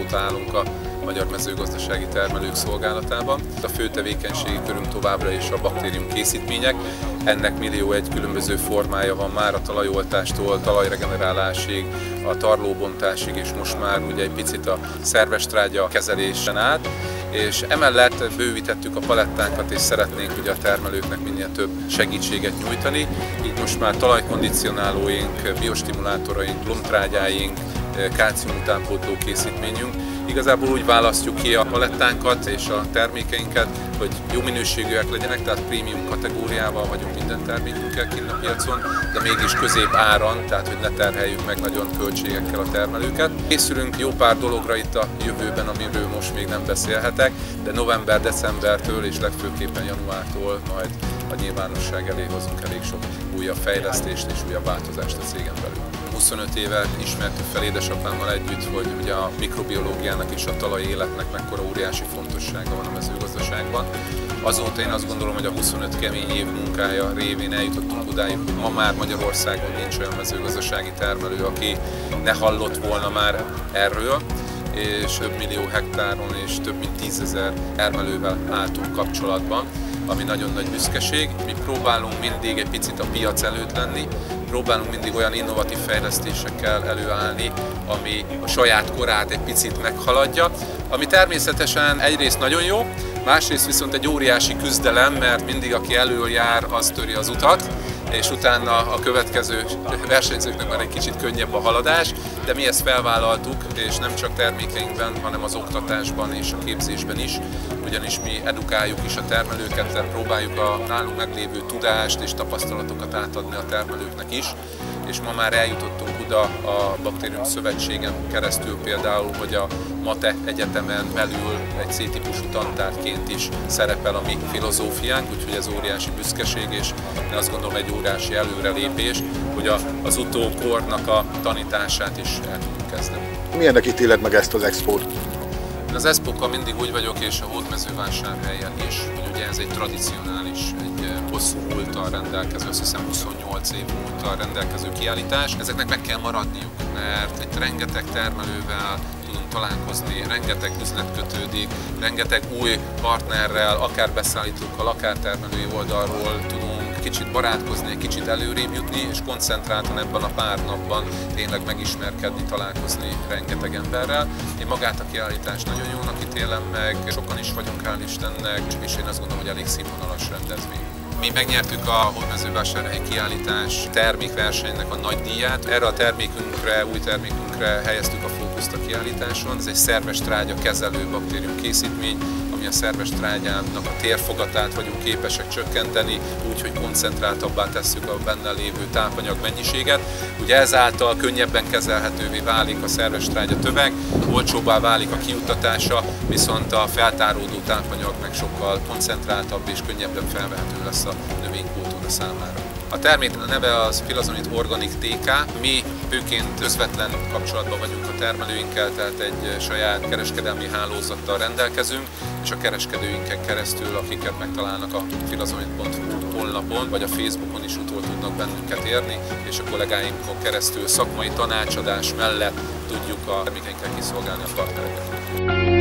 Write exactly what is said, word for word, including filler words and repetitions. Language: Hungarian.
régóta állunk a magyar mezőgazdasági termelők szolgálatában. A fő tevékenységi körünk továbbra is a baktérium készítmények. Ennek millió egy különböző formája van már, a talajoltástól talajregenerálásig, a tarlóbontásig, és most már ugye egy picit a szerves trágya kezelésen át. És emellett bővítettük a palettánkat, és szeretnénk ugye a termelőknek minél több segítséget nyújtani. Így most már talajkondicionálóink, biostimulátoraink, lomtrágyáink, kálcium utánpótló készítményünk. Igazából úgy választjuk ki a palettánkat és a termékeinket, hogy jó minőségűek legyenek, tehát prémium kategóriával vagyunk minden termékünkkel kint a piacon, de mégis közép áron, tehát hogy ne terheljük meg nagyon költségekkel a termelőket. Készülünk jó pár dologra itt a jövőben, amiről most még nem beszélhetek, de november-decembertől és legfőképpen januártól majd a nyilvánosság elé hozunk elég sok újabb fejlesztést és újabb változást a cégen belül. huszonöt éve ismertük fel édesapámmal együtt, hogy ugye a mikrobiológiának és a talaj életnek mekkora óriási fontossága van a mezőgazdaságban. Azóta én azt gondolom, hogy a huszonöt kemény év munkája révén eljutottunk odáig, hogy ma már Magyarországon nincs olyan mezőgazdasági termelő, aki ne hallott volna már erről, és több millió hektáron és több mint tízezer termelővel álltunk kapcsolatban, ami nagyon nagy büszkeség. Mi próbálunk mindig egy picit a piac előtt lenni, próbálunk mindig olyan innovatív fejlesztésekkel előállni, ami a saját korát egy picit meghaladja, ami természetesen egyrészt nagyon jó, másrészt viszont egy óriási küzdelem, mert mindig aki elől jár, az töri az utat, és utána a következő versenyzőknek már egy kicsit könnyebb a haladás, de mi ezt felvállaltuk, és nem csak termékeinkben, hanem az oktatásban és a képzésben is, ugyanis mi edukáljuk is a termelőket, tehát próbáljuk a nálunk meglévő tudást és tapasztalatokat átadni a termelőknek is, és ma már eljutottunk oda a Baktérium Szövetségen keresztül például, hogy a MATE Egyetemen belül egy C-típusú tantárgyként is szerepel a mi filozófiánk, úgyhogy ez óriási büszkeség, és én azt gondolom egy óriási előrelépés, hogy a, az utókornak a tanítását is el tudjuk kezdeni. Milyennek ítéled meg ezt az expót? Én az expókkal mindig úgy vagyok, és a Hódmezővásárhelyen is, hogy ugye ez egy tradicionális, egy hosszú múlttal rendelkező, azt hiszem huszonnyolc év múlttal rendelkező kiállítás. Ezeknek meg kell maradniuk, mert itt rengeteg termelővel tudunk találkozni, rengeteg üzlet kötődik, rengeteg új partnerrel, akár beszállítókkal, akár termelői oldalról tudunk kicsit barátkozni, egy kicsit előrébb jutni, és koncentráltan ebben a pár napban tényleg megismerkedni, találkozni rengeteg emberrel. Én magát a kiállítást nagyon jónak ítélem meg, sokan is vagyunk, hál' Istennek, és én azt gondolom, hogy elég színvonalas rendezvény. Mi megnyertük a Hódmezővásárhelyi kiállítás termékversenynek a nagy díját. Erre a termékünkre, új termékünkre helyeztük a fókuszt a kiállításon. Ez egy szerves trágya kezelő baktérium készítmény, ami a szerves trágyának a térfogatát vagyunk képesek csökkenteni, úgyhogy koncentráltabbá tesszük a benne lévő tápanyag mennyiséget. Ugye ezáltal könnyebben kezelhetővé válik a szerves trágya töveg, olcsóbbá válik a kijuttatása, viszont a feltáródó tápanyag meg sokkal koncentráltabb és könnyebben felvehető lesz a növénykultúra számára. A termék neve az Filazonit Organic té ká. Mi főként közvetlen kapcsolatban vagyunk a termelőinkkel, tehát egy saját kereskedelmi hálózattal rendelkezünk, és a kereskedőinken keresztül, akiket megtalálnak a filazonit pont hu honlapon, vagy a Facebookon is utól tudnak bennünket érni, és a kollégáinkon keresztül szakmai tanácsadás mellett tudjuk a termékeinkkel kiszolgálni a partnereket.